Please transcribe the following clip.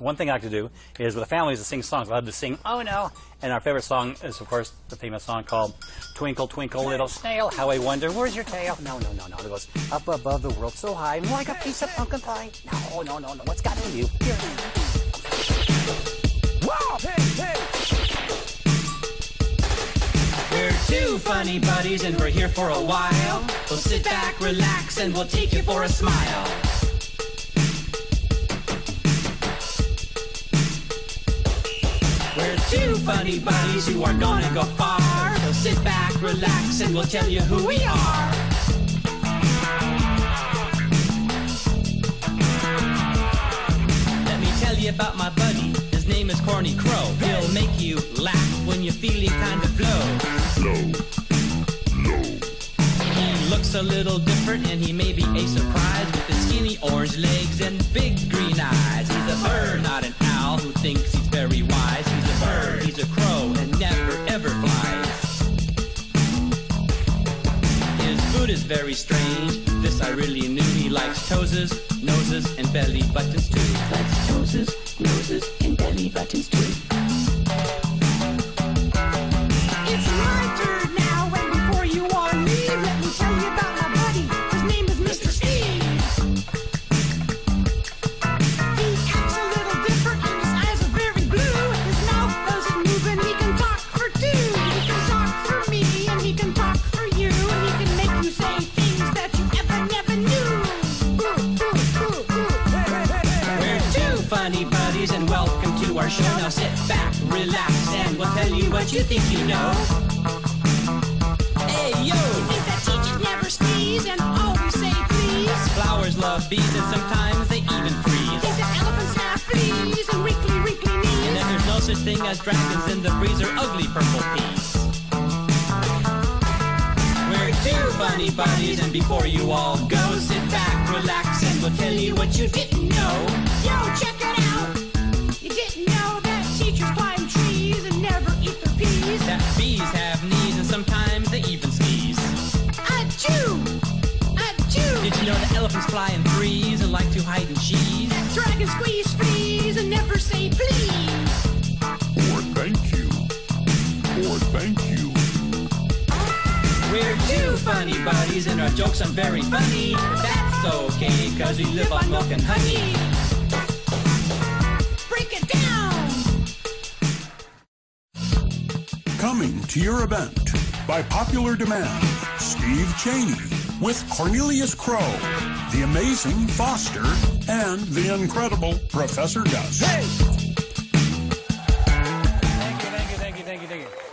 One thing I like to do is with the families to sing songs. I love to sing "Oh No," and our favorite song is, of course, the famous song called "Twinkle Twinkle Little Snail, How I Wonder Where's Your Tail." No. It goes up above the world so high, like a piece of pumpkin pie. No. What's got in you? Here. Wow! Hey! We're two funny buddies and we're here for a while. So sit back, relax, and we'll take you for a smile. We're two funny buddies who are gonna go far. So sit back, relax, and we'll tell you who we are. Let me tell you about my buddy. His name is Corny Crow. He'll make you laugh when you're feeling kind of low. He looks a little different and he may be a surprise with his skinny orange legs and big green eyes. He's a bird, not an owl, who thinks he's very wise. He's a bird, he's a crow, and never ever flies. His food is very strange. This I really knew. He likes toeses, noses, and belly buttons too. He likes toeses, noses, and belly buttons too. It's my turn now, and before you all leave, let me tell you about my buddy. His name is Mr. Steve. He acts a little different, and his eyes are very blue. His mouth doesn't move, and he can talk for two. He can talk for me, and he can talk for you, and he can make you say things that you never knew. We're two funny buddies, and welcome to our show. Now sit back, relax, and we'll tell you what you think you know. Hey, yo! Think that teachers never sneeze and always say please. Flowers love bees, and sometimes they even freeze. Think that elephants have fleas and wrinkly knees. And that there's no such thing as dragons in the breeze or ugly purple peas. We're two funny buddies, and before you all go, sit back, relax, and we'll tell you what you didn't know. Yo, check it out! You didn't know that teachers climb trees and never eat their peas? That bees have knees, and sometimes they even sneeze. Achoo! Achoo! Did you know that elephants fly in threes and like to hide in cheese? That dragons squeeze fleas and never say please. Or thank you. We're two funny buddies, and our jokes aren't very funny. But that's okay, cause we live on milk and honey. Break it down! Coming to your event, by popular demand, Steve Chaney with Cornelius Crow, the amazing Foster, and the incredible Professor Gus. Thank you.